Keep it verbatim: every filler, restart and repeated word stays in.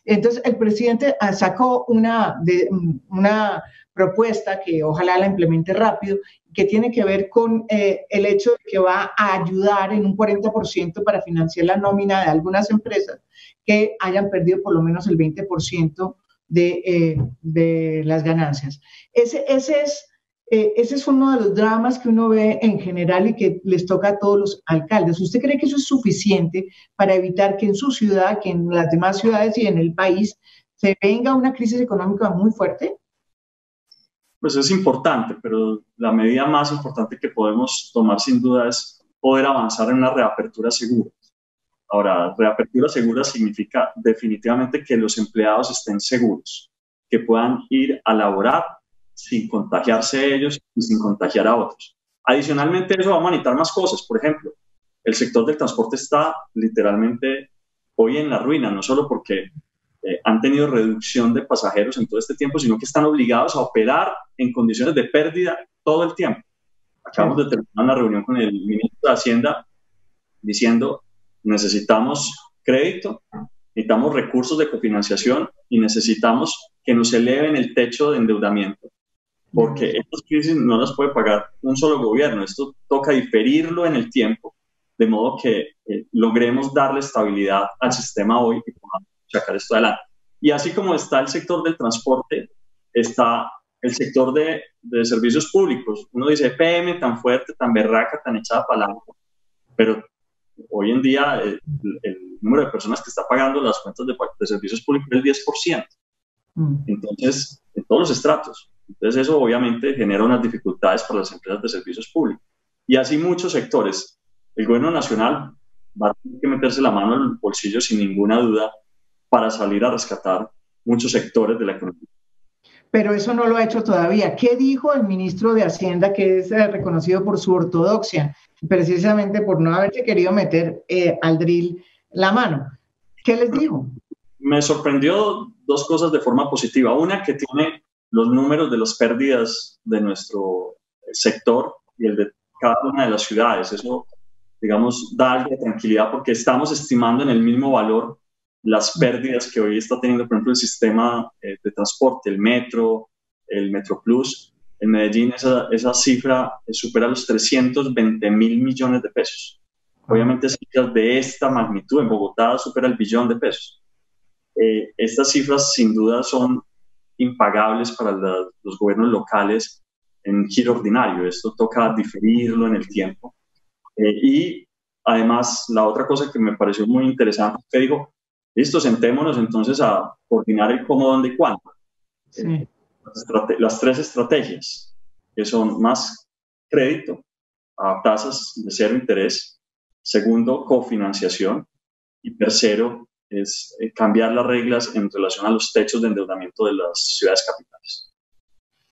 Entonces, el presidente sacó una, de, una propuesta que ojalá la implemente rápido, que tiene que ver con eh, el hecho de que va a ayudar en un cuarenta por ciento para financiar la nómina de algunas empresas que hayan perdido por lo menos el veinte por ciento de, eh, de las ganancias. Ese, ese es... Eh, ese es uno de los dramas que uno ve en general y que les toca a todos los alcaldes. ¿Usted cree que eso es suficiente para evitar que en su ciudad, que en las demás ciudades y en el país se venga una crisis económica muy fuerte? Pues es importante, pero la medida más importante que podemos tomar sin duda es poder avanzar en una reapertura segura. Ahora, reapertura segura significa definitivamente que los empleados estén seguros, que puedan ir a laborar sin contagiarse ellos y sin contagiar a otros. Adicionalmente, eso va a manitar más cosas. Por ejemplo, el sector del transporte está literalmente hoy en la ruina, no solo porque eh, han tenido reducción de pasajeros en todo este tiempo, sino que están obligados a operar en condiciones de pérdida todo el tiempo. Acabamos de terminar una reunión con el ministro de Hacienda diciendo necesitamos crédito, necesitamos recursos de cofinanciación y necesitamos que nos eleven el techo de endeudamiento, porque estas crisis no las puede pagar un solo gobierno. Esto toca diferirlo en el tiempo, de modo que eh, logremos darle estabilidad al sistema hoy y podamos sacar esto adelante. Y así como está el sector del transporte, está el sector de, de servicios públicos. Uno dice, P M tan fuerte, tan berraca, tan echada para adelante, pero hoy en día el, el número de personas que está pagando las cuentas de, de servicios públicos es el diez por ciento. Entonces, en todos los estratos. Entonces, eso obviamente genera unas dificultades para las empresas de servicios públicos. Y así muchos sectores. El gobierno nacional va a tener que meterse la mano en el bolsillo sin ninguna duda para salir a rescatar muchos sectores de la economía. Pero eso no lo ha hecho todavía. ¿Qué dijo el ministro de Hacienda, que es eh, reconocido por su ortodoxia, precisamente por no haberse querido meter eh, al drill la mano? ¿Qué les dijo? Me sorprendió dos cosas de forma positiva. Una, que tiene los números de las pérdidas de nuestro sector y el de cada una de las ciudades. Eso, digamos, da algo de tranquilidad porque estamos estimando en el mismo valor las pérdidas que hoy está teniendo, por ejemplo, el sistema eh, de transporte, el metro, el Metro Plus. En Medellín esa, esa cifra supera los trescientos veinte mil millones de pesos. Obviamente cifras de esta magnitud, en Bogotá supera el billón de pesos. Eh, estas cifras sin duda son impagables para la, los gobiernos locales en giro ordinario. Esto toca diferirlo en el tiempo. Eh, y además, la otra cosa que me pareció muy interesante es que digo, listo, sentémonos entonces a coordinar el cómo, dónde y cuándo. Sí. Eh, las, las tres estrategias, que son más crédito a tasas de cero interés, segundo, cofinanciación, y tercero, es cambiar las reglas en relación a los techos de endeudamiento de las ciudades capitales.